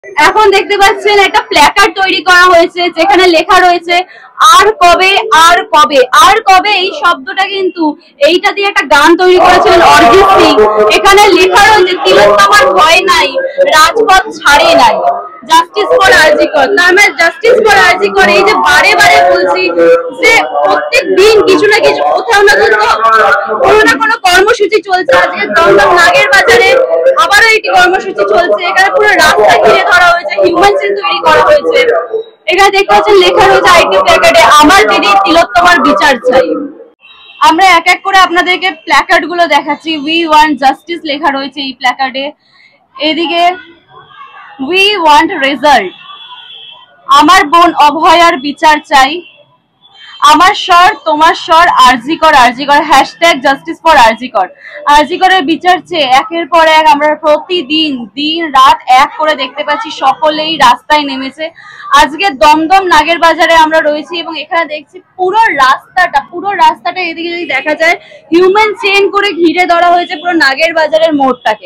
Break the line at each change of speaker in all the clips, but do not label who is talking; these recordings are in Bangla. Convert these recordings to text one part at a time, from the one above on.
এখন দেখতে পাচ্ছেন একটা প্ল্যাকার্ড তৈরি করা হয়েছে যেখানে লেখা রয়েছে আর কবে আর কবে আর কবে। এই শব্দটা কিন্তু এইটা দিয়ে একটা গান তৈরি করেছিলেন অরিজিৎ সিং। এখানে লেখা রয়েছে তিলোত্তমার ভয় নাই, রাজপথ ছাড়ে নাই, জাস্টিস ফর আরজি কর। তার মানে জাস্টিস ফর আরজি কর, এই যে বারে বারে বলছি যে প্রত্যেক দিন কিছু না কিছু কোথাও না কোথাও কোনো না কোনো কর্মসূচি চলছে। আজকে দমদম নাগের বাজারে আবারও একটি কর্মসূচি চলছে। এখানে পুরো রাস্তা ঘিরে ধরা হয়েছে, হিউম্যান চেইন তৈরি করা হয়েছে। এখানে দেখতে পাচ্ছেন লেখা রয়েছে আইটি প্ল্যাকার্ডে আমার দিদি তিলোত্তমার বিচার চাই। আমরা এক এক করে আপনাদেরকে প্ল্যাকার্ড গুলো দেখাচ্ছি। উই ওয়ান্ট জাস্টিস লেখা রয়েছে এই প্ল্যাকার্ডে। এদিকে উই ওয়ান্ট রেজাল্ট, আমার বোন অভয়ার বিচার চাই, আমার স্বর তোমার স্বর, আরজি কর আরজি কর, হ্যাশট্যাগ জাস্টিস ফর আরজি কর। আরজি করের বিচার চেয়ে একের পর এক আমরা প্রতিদিন দিন রাত এক করে দেখতে পাচ্ছি সকলেই রাস্তায় নেমেছে। আজকে দমদম নাগের বাজারে আমরা রয়েছি এবং এখানে দেখছি পুরো রাস্তাটা এদিকে যদি দেখা যায় হিউম্যান চেইন করে ঘিরে ধরা হয়েছে পুরো নাগের বাজারের মোড়টাকে।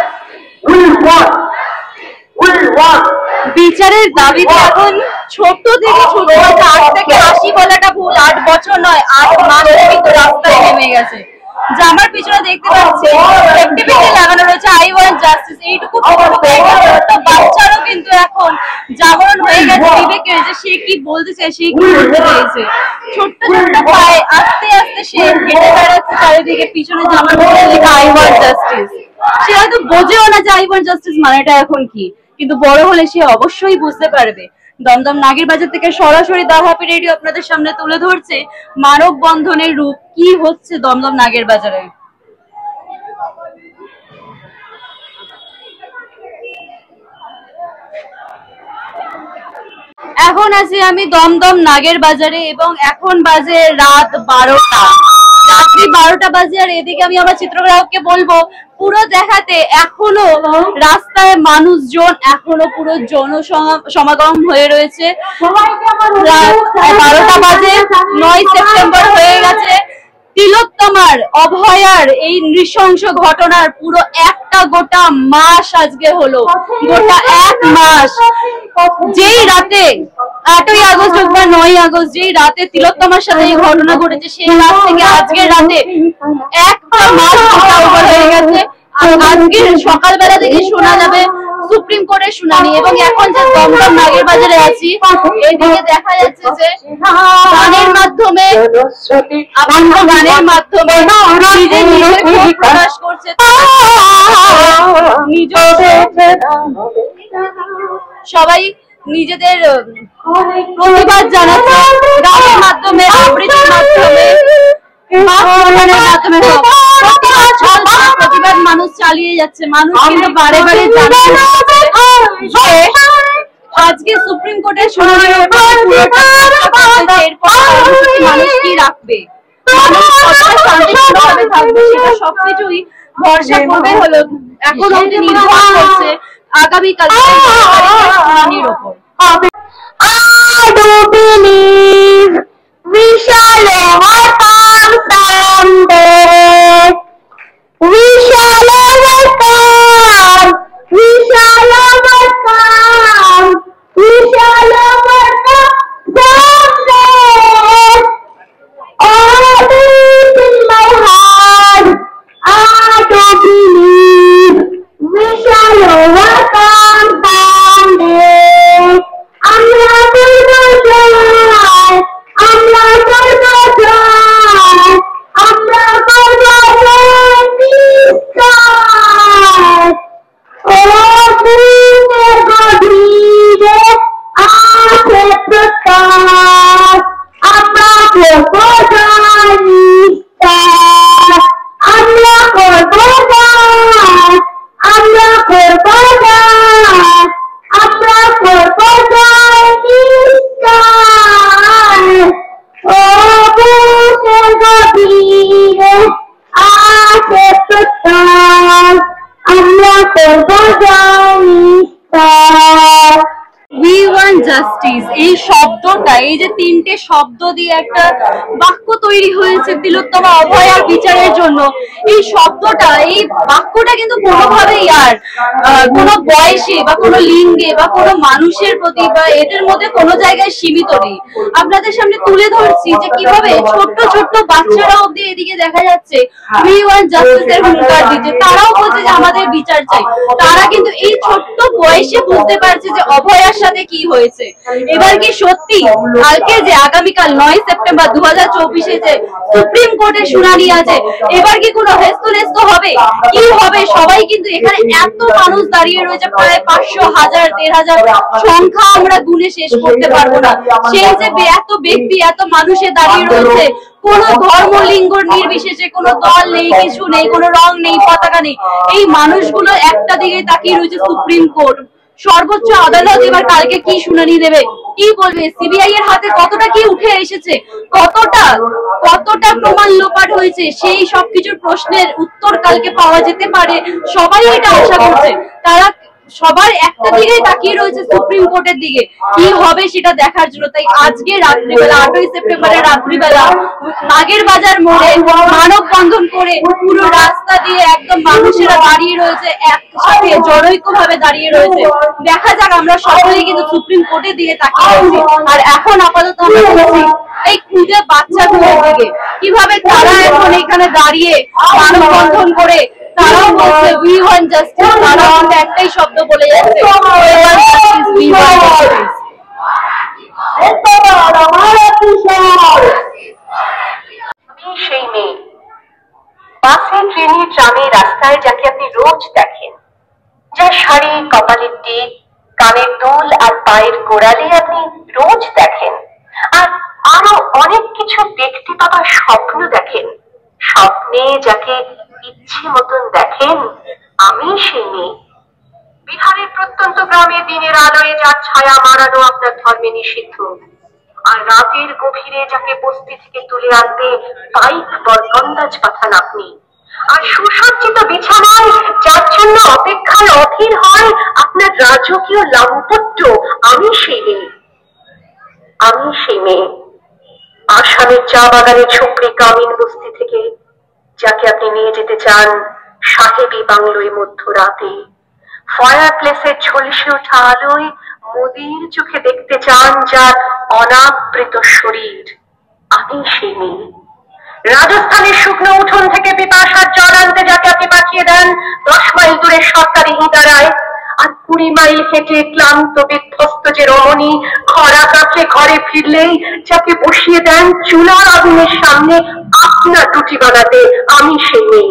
বিচারের দাবিতে এখন ছোট থেকে ছোট 8 থেকে 80 বলাটা ভুল, 8 বছর নয় 8 মাস কিন্তু রাস্তায় নেমে গেছে। যা আমার পিছনে দেখতে পাচ্ছি অ্যাক্টিভিটি লাগানো রয়েছে আই ওয়ান্ট জাস্টিস। এইটুকু ছোট বাচ্চারও কিন্তু এখন জাগরণ হয়ে গেছে বিবেকে যে সে কি বলতে চায়, সে কি বলতে চাইছে। ছোট্ট ছোট্ট পায়ে আস্তে আস্তে সে হেঁটে বেড়াচ্ছে চারিদিকে, পিছনে জামার মধ্যে লেখা আই ওয়ান্ট জাস্টিস। সে হয়তো বোঝেও না যে আই ওয়ান্ট জাস্টিস মানেটা এখন কি, কিন্তু বড় হলে সে অবশ্যই বুঝতে পারবে। দমদম নাগের বাজার থেকে সরাসরি দা হ্যাপি রেডিও আপনাদের সামনে তুলে ধরছে মানব বন্ধনের রূপ কি হচ্ছে দমদম নাগের বাজারে। এখন আছি আমি দমদম নাগের বাজারে এবং এখন বাজে রাত 12টা, রাত্রি 12টা বাজে। আর এদিকে আমি আমার চিত্রগ্রাহককে বলবো পুরো দেখাতে এখনো রাস্তায় মানুষজন এখনো পুরো জনসমাগম হয়ে রয়েছে। 12টা বাজে, 9 সেপ্টেম্বর হয়ে গেছে। তিলোত্তমার অভয়ার এই নৃশংস ঘটনার পুরো একটা গোটা মাস আজকে হলো, গোটা 1 মাস। যেই রাতে 8ই আগস্ট বা 9ই আগস্ট যেই রাতে তিলোত্তমার সাথে এই ঘটনা ঘটেছে সেই রাত থেকে আজকের রাতে একটা মাস হয়ে গেছে। আজকে সকালবেলা থেকে শোনা যাবে সুপ্রিম কোর্টের শুনানি এবং এখন যে দমদম নাগের বাজারে আছি এদিকে দেখা যাচ্ছে যে গানের মাধ্যমে নিজে নিজে ক্ষোভ প্রকাশ করছে, সবাই নিজেদের প্রতিবাদ জানাচ্ছে গানের মাধ্যমে, আবৃত্তির মাধ্যমে, প্রতিবাদ মানুষ চালিয়ে যাচ্ছে। মানুষ কিন্তু বারে বারে আজকে সুপ্রিম কোর্টের শুনানি মানুষ কি রাখবে, শান্তিপূর্ণভাবে থাকবে সেটা সবকিছুই ভরসা করবে হলো এখন অব্দি নির্ভর করছে আগামীকাল শুনানির ওপর।
I do believe we shall overcome someday. We shall overcome. We shall overcome. We shall overcome someday. All this in my heart, I do believe we shall overcome someday.
Justice এই শব্দটা, এই যে তিনটে শব্দ দিয়ে একটা বাক্য তৈরি হয়েছে তিলোত্তমা অভয় আর বিচারের জন্য, এই শব্দটা, এই বাক্যটা কিন্তু কোনোভাবেই আর কোনো বয়সে বা কোনো লিঙ্গে বা কোনো মানুষের প্রতি বা এদের মধ্যে কোনো জায়গায় সীমিত নেই। আপনাদের সামনে তুলে ধরছি যে কিভাবে ছোট্ট ছোট্ট বাচ্চারা অব্দি এদিকে দেখা যাচ্ছে উই ওয়ান্ট জাস্টিসের হুঙ্কার দিচ্ছে, তারাও বলছে যে আমাদের বিচার চাই। তারা কিন্তু এই ছোট্ট বয়সে বুঝতে পারছে যে অভয়ার সাথে কি হয়েছে। এবার কি সত্যি কালকে যে আগামীকাল 9 সেপ্টেম্বর 2024 যে সুপ্রিম কোর্টের শুনানি আছে, এবার কি কোনো হেস্তনেস্ত হবে? কি হবে? সবাই কিন্তু এখানে এত মানুষ দাঁড়িয়ে রয়েছে, প্রায় 500, 1000, 1500 সংখ্যা আমরা গুনে শেষ করতে পারবো না। সেই যে এত ব্যক্তি, এত মানুষে দাঁড়িয়ে রয়েছে, কোন ধর্ম লিঙ্গ নির্বিশেষে, কোনো দল নেই, কিছু নেই, কোনো রং নেই, পতাকা নেই, এই মানুষগুলো একটা দিকে তাকিয়ে রয়েছে সুপ্রিম কোর্ট। সর্বোচ্চ আদালত এবার কালকে কি শুনানি দেবে, কি বলবে? সিবিআই এর হাতে কতটা কি উঠে এসেছে, কতটা প্রমাণ লোপাট হয়েছে, সেই সবকিছুর প্রশ্নের উত্তর কালকে পাওয়া যেতে পারে, সবাই এটা আশা করছে। তারা সবার একটা দিকেই তাকিয়ে রয়েছে সুপ্রিম কোর্টের দিকে, কি হবে সেটা দেখার জন্য। তাই আজকে রাত্রিবেলা 8ই সেপ্টেম্বরের রাত্রিবেলা নাগের বাজার মোড়ে মানববন্ধন করে পুরো রাস্তা দিয়ে একদম মানুষেরা দাঁড়িয়ে রয়েছে, একসাথে জনৈক্য ভাবে দাঁড়িয়ে রয়েছে। দেখা যাক, আমরা সকলেই কিন্তু সুপ্রিম কোর্টের দিকে তাকিয়ে রয়েছি। আর এখন আপাতত আমরা দেখছি এই খুদে বাচ্চাগুলোর দিকে, কিভাবে তারা এখন এখানে দাঁড়িয়ে মানববন্ধন করে তারাও বলছে উই ওয়ান্ট জাস্টিস। তারাও আমাদের একটাই শব্দ বলে যাচ্ছে, উই ওয়ান্ট জাস্টিস।
সেই মেয়ে বাসে, ট্রেনে, ট্রামে, রাস্তায় যাকে আপনি রোজ দেখেন, যার শাড়ি, কপালের টিপ, কানের দুল আর পায়ের গোড়ালি আপনি রোজ দেখেন, আর আরো অনেক কিছু দেখতে পাবার স্বপ্ন দেখেন, স্বপ্নে যাকে ইচ্ছে মতন দেখেন, আমি সেই মেয়ে। বিহারের প্রত্যন্ত গ্রামে দিনের আলোয় যার ছায়া মারানো আপনার ধর্মে নিষিদ্ধ, আর রাতের গভীরে যাকে বস্তি থেকে তুলে আনতে বাইক বরকন্দাজ পাঠান আপনি, আর সুসজ্জিত বিছানায় যার জন্য অপেক্ষায় অধীর হয় আপনার রাজকীয় লাভপট্য, আমি সেই মেয়ে। আমি সেই মেয়ে আসামের চা বাগানে ঝুপড়ি কামিন বস্তি থেকে যাকে আপনি নিয়ে যেতে চান সাহেবী বাংলোয় মধ্যরাতে, ফায়ার প্লেসের ঝলসে ওঠা আলোয় মোদির চোখে দেখতে চান যার অনাবৃত শরীর, আমি সেই মেয়ে। রাজস্থানের শুকনো উঠোন থেকে পিপাসার জল আনতে যাকে আপনি পাঠিয়ে দেন 10 মাইল দূরে সরকারি ইদারায়, আর 20 মাইল হেঁটে ক্লান্ত বিধ্বস্ত যে রমণী খরা কাছে ঘরে ফিরলেই যাকে বসিয়ে দেন চুলার আগুনের সামনে আপনার রুটি বানাতে, আমি সেই মেয়ে।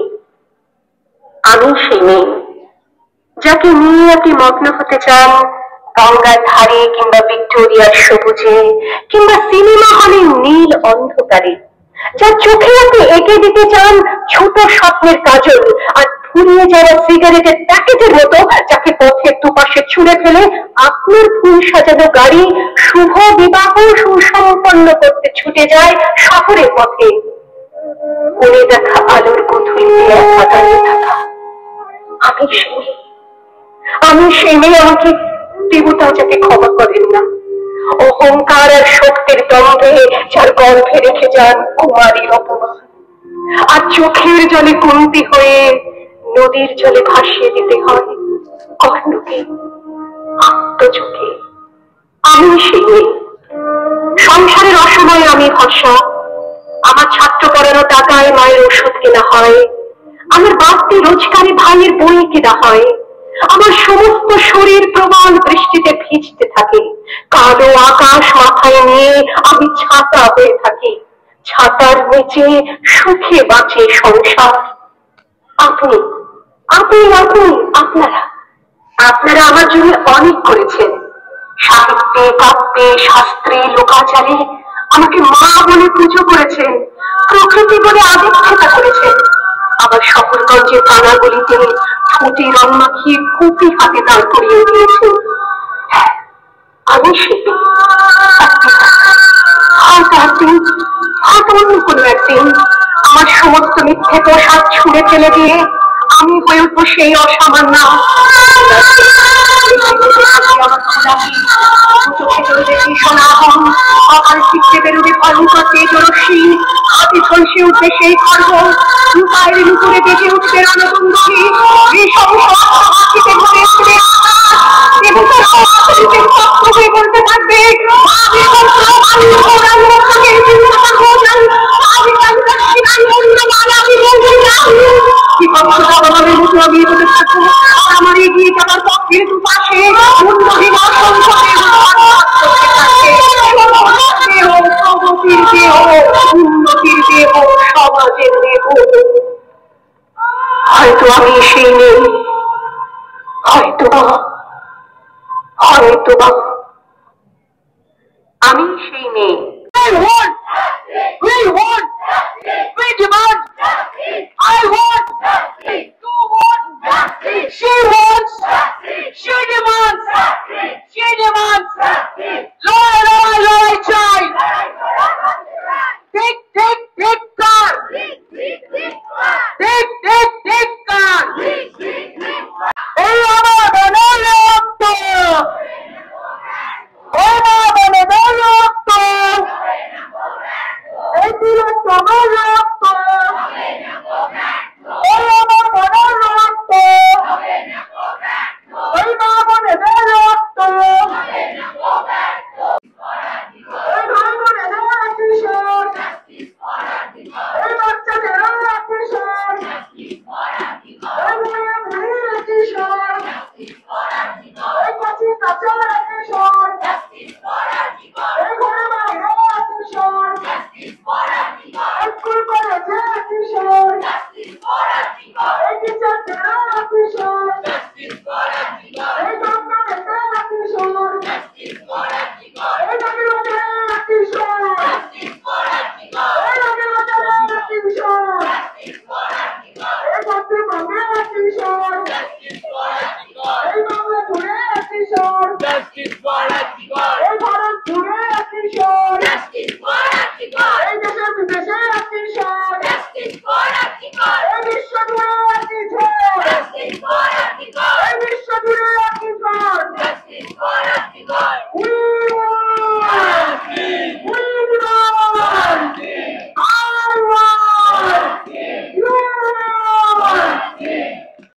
আমি সেই মেয়ে যাকে নিয়ে আপনি মগ্ন হতে চান গঙ্গার ধারে, কিংবা ভিক্টোরিয়ার সবুজে, কিংবা সিনেমা হলের নীল অন্ধকারে, যার চোখে আপনি এঁকে দিতে চান ছোট স্বপ্নের কাজল, আর ফুরিয়ে যাওয়া সিগারেটের প্যাকেটের মতো যাকে পথের দুপাশে ছুঁড়ে ফেলে আপনার ফুল সাজানো গাড়ি শুভ বিবাহ সুসম্পন্ন করতে ছুটে যায় শহরের পথে। মনে দেখা আলোর কুঠুরিতে দাঁড়িয়ে থাকা, আমি সেই মেয়ে। আমি সেই মেয়ে, আমাকে দেবতা যাকে ক্ষমা করেন না, অহংকার আর শক্তির দ্বন্দ্বে যার গর্ভে রেখে যান কুমারীর অপমান, আর চোখের জলে কুন্তি হয়ে নদীর জলে ভাসিয়ে দিতে হয় কর্ণকে আত্মচোখে। আমি সেই মেয়ে। সংসারের অসময়ে আমি ভরসা, আমার ছাত্র পড়ানো টাকায় মায়ের ওষুধ কেনা হয়, আমার বাড়তি রোজগারে ভাইয়ের বই কেনা হয়, আমার সমস্ত শরীর প্রবল বৃষ্টিতে ভিজতে থাকে, কালো আকাশ মাথায় নিয়ে আমি ছাতা হয়ে থাকি, ছাতার নিচে সুখে বাঁচে সংসার। আপনি আপনি আপনি আপনারা আপনারা আমার জন্য অনেক করেছেন, সাহিত্যে, কাব্যে, শাস্ত্রে, লোকাচারে আমাকে মা বলে পুজো করেছেন, প্রকৃতি বলে আদিক্ষেতা করেছেন, আবার শহরগঞ্জের পানাগুলিতে ঠোঁটে রং মাখিয়ে কুপি হাতে দাঁড় করিয়ে দিয়েছেন। আমি সেটি হয়তো একদিন, হয়তো অন্য কোনো একদিন আমার সমস্ত মিথ্যে পোশাক ছুঁড়ে ফেলে দিয়ে আমি হয়ে উঠবো সেই অসামান্য চোখে চলবে ভীষণাহম, অকাল চিত্তে বেরোবে ভয়ঙ্কর তেজরশ্মি, হাতে ঝলসে উঠবে সেই খর্ব, পায়ের নুপুরে বেজে উঠবে রণকুণ্ডলী, ভীষণ হাতিতে ভরে উঠবে হয়ে বলতে থাকবে আমার এগিয়ে যাবার পক্ষের দুপাশে উন্নতির দেহ, উন্নতির দেহ, সমাজের দেহ। হয়তো আমি সেই নেই, হয়তোবা হয়তোবা আমি সেই নেই। We want, we demand, I want, you want, she wants, she demands, লড়াই চাই, ঠিক কার, ঠিক কার, এই আমার মনের রক্ত, এই আমার মনের রক্ত, এই তিলক তোমার রক্ত, এই আমার মনের রক্ত, এই মা বোনেদের রক্ত, এই ভাই বোনেদের কিশোর, এই বাচ্চাদের কিশোর, এই মেয়ে বুড়ির কিশোর, এই কচি কাঁচার কিশোর, এই ঘরে বাইরে কিশোর, স্কুল কলেজে কিশোর, এই টিচারদের কিশোর, এই ডক্টরের কিশোর।